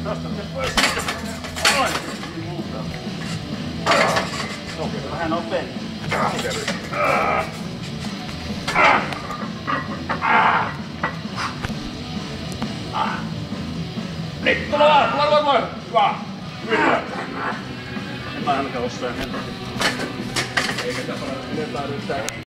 Nostatte pois. Noin. Okei, vähän nopeammin. Nyt, tule vaan! Hyvä! Hyvä! En mä ainakaan osaa mennä. Eikä tää paljon yletään yhtään.